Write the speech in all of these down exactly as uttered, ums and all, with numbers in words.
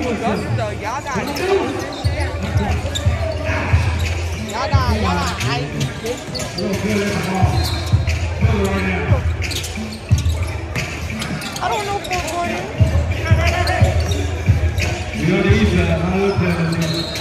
giờ giá đài giá đài giá đài I don't know for one. You know the East End, I look at it.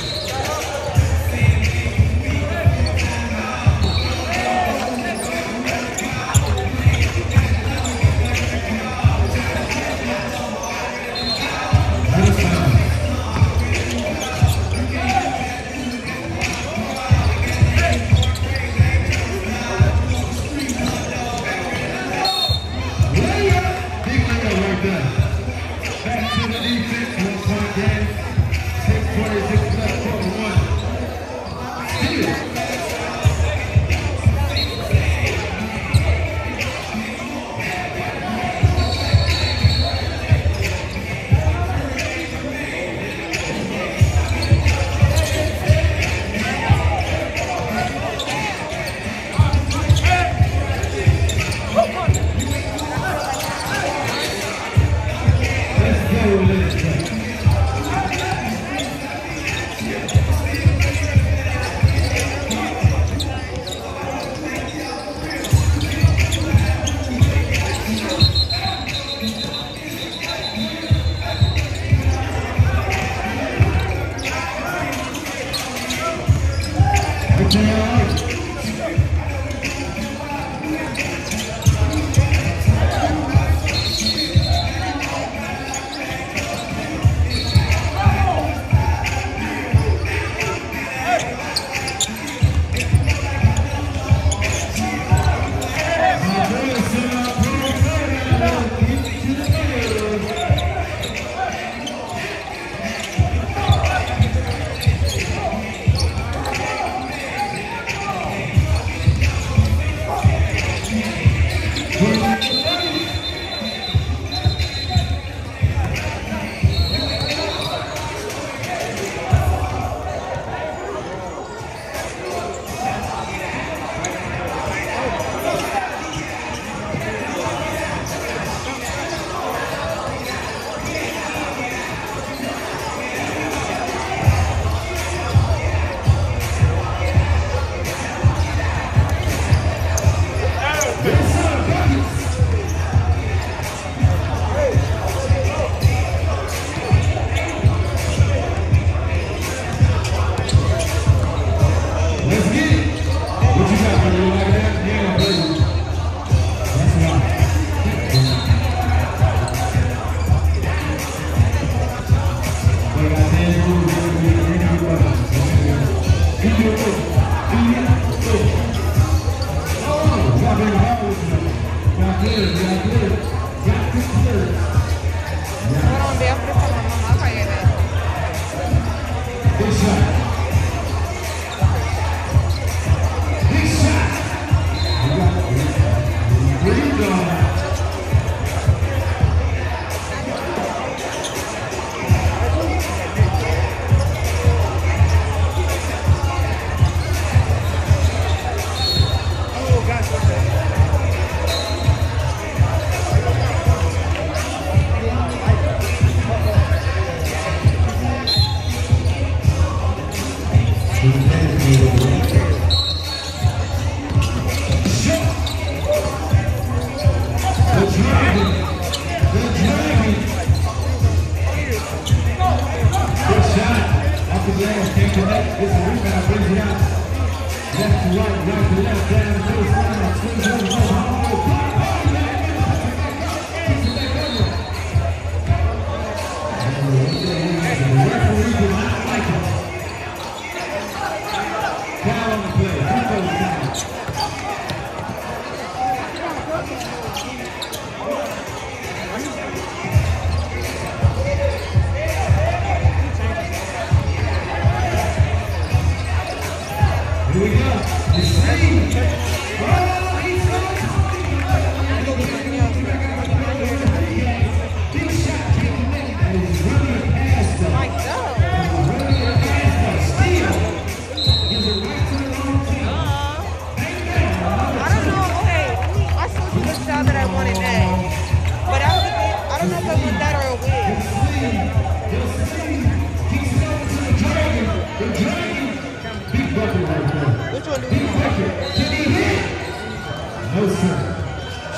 Here we go. The same. Oh, he's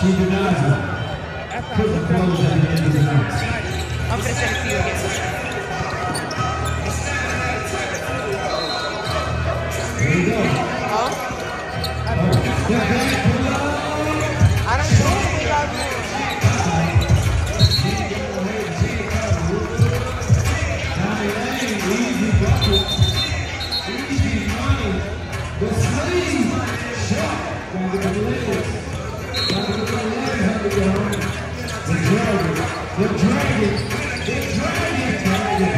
She denies it. Couldn't close at the end of the night. I'm gonna send it to you again. There you go. Huh? Step back, pull up. I don't know what we got doing. Easy bucket. Easy money. The sleeve. Shot. Gotta get the legs. Gotta get the legs. Have to go. The dragon. The dragon. The dragon. Dragon.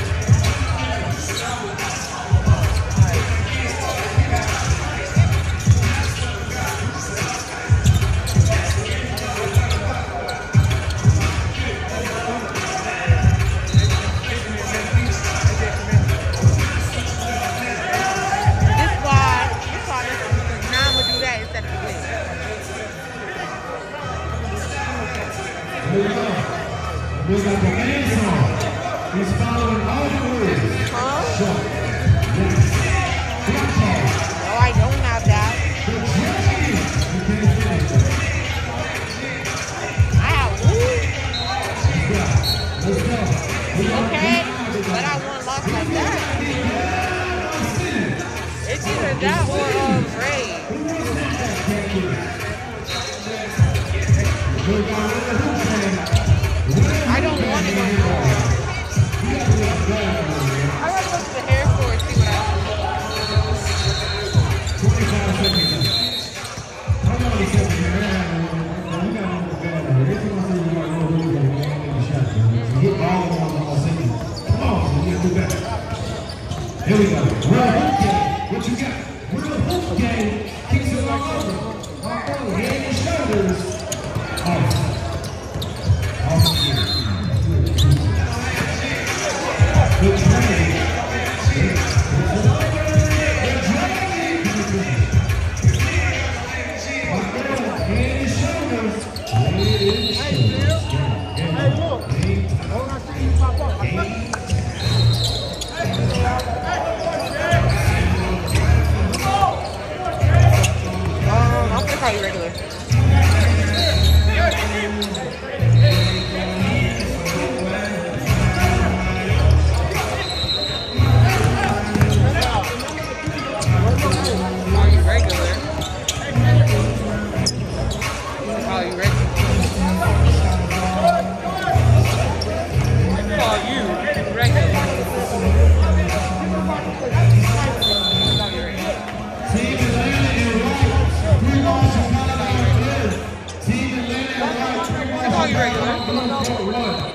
We got the man song. He's following all the rules. Huh? Shot. Yes. Block ball. No, I don't have that. The dragon. You can't finish it. I have woo. Yeah. Let's go. We got Okay, the but I won't lock like that. It's either that or um Ray. Who wants that? Can't get it. We got the hoop man. I don't want it no more. I gotta go to the hair store and see what I want. twenty-five seconds. Hold on a second. We got one more bad. Every time I say we got more hoop, we're going to make a shot. Hit all of them on all seconds. Come on, we got to do better. Here we go. Real hoop game. What you got? Real hoop game. Kicks it all over. All over. Head and shoulders. Off. Off the field. The dragon. The dragon. Head and shoulders. Head and shoulders. Hey, look. I want to see you pop up. Um, I'm gonna call you regular. Are you regular? Are you regular? Are you regular? Team Atlanta and White. Three balls from Colorado. Team Atlanta and White. Three balls Are you from regular? Colorado.